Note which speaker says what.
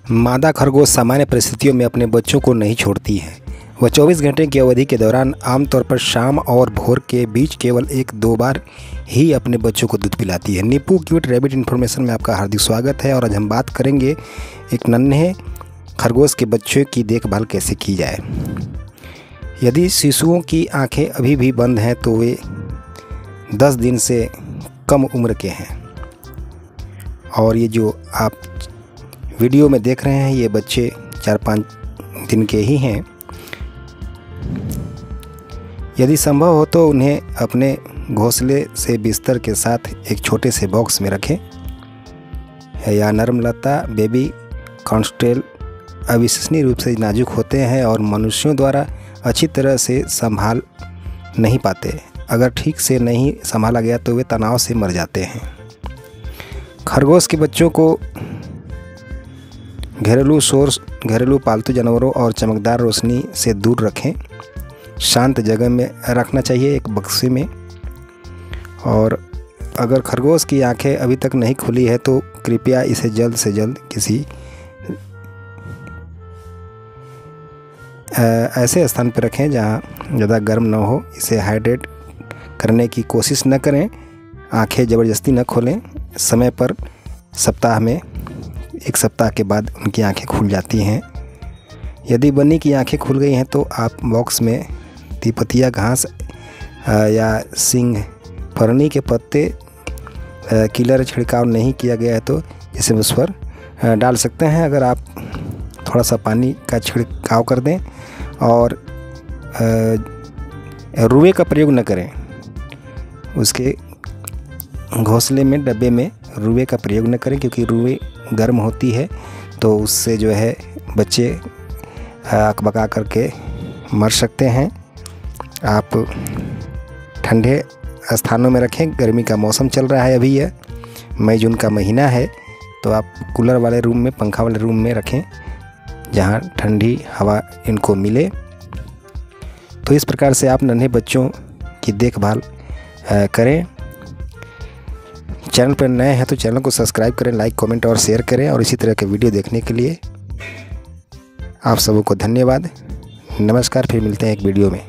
Speaker 1: मादा खरगोश सामान्य परिस्थितियों में अपने बच्चों को नहीं छोड़ती है। वह 24 घंटे की अवधि के दौरान आमतौर पर शाम और भोर के बीच केवल 1-2 बार ही अपने बच्चों को दूध पिलाती है। नीपू क्यूट रैबिट इन्फॉर्मेशन में आपका हार्दिक स्वागत है और आज हम बात करेंगे एक नन्हे खरगोश के बच्चों की देखभाल कैसे की जाए। यदि शिशुओं की आंखें अभी भी बंद हैं तो वे 10 दिन से कम उम्र के हैं और ये जो आप वीडियो में देख रहे हैं ये बच्चे 4-5 दिन के ही हैं। यदि संभव हो तो उन्हें अपने घोंसले से बिस्तर के साथ एक छोटे से बॉक्स में रखें या नरमलता बेबी कॉन्स्टेल अविश्वसनीय रूप से नाजुक होते हैं और मनुष्यों द्वारा अच्छी तरह से संभाल नहीं पाते। अगर ठीक से नहीं संभाला गया तो वे तनाव से मर जाते हैं। खरगोश के बच्चों को घरेलू शोर, घरेलू पालतू जानवरों और चमकदार रोशनी से दूर रखें। शांत जगह में रखना चाहिए, एक बक्से में। और अगर खरगोश की आंखें अभी तक नहीं खुली है तो कृपया इसे जल्द से जल्द किसी ऐसे स्थान पर रखें जहां ज़्यादा गर्म न हो। इसे हाइड्रेट करने की कोशिश न करें। आंखें ज़बरदस्ती न खोलें। समय पर सप्ताह में 1 सप्ताह के बाद उनकी आंखें खुल जाती हैं। यदि बन्नी की आंखें खुल गई हैं तो आप बॉक्स में तिपतिया घास या सिंह फरनी के पत्ते किलर छिड़काव नहीं किया गया है तो इसे उस पर डाल सकते हैं। अगर आप थोड़ा सा पानी का छिड़काव कर दें और रुए का प्रयोग न करें। उसके घोंसले में डब्बे में रुए का प्रयोग न करें क्योंकि रुए गर्म होती है तो उससे जो है बच्चे अकबका करके मर सकते हैं। आप ठंडे स्थानों में रखें। गर्मी का मौसम चल रहा है, अभी यह मई जून का महीना है तो आप कूलर वाले रूम में, पंखा वाले रूम में रखें जहां ठंडी हवा इनको मिले। तो इस प्रकार से आप नन्हे बच्चों की देखभाल करें। चैनल पर नए हैं तो चैनल को सब्सक्राइब करें, लाइक, कमेंट और शेयर करें और इसी तरह के वीडियो देखने के लिए आप सबों को धन्यवाद। नमस्कार, फिर मिलते हैं एक वीडियो में।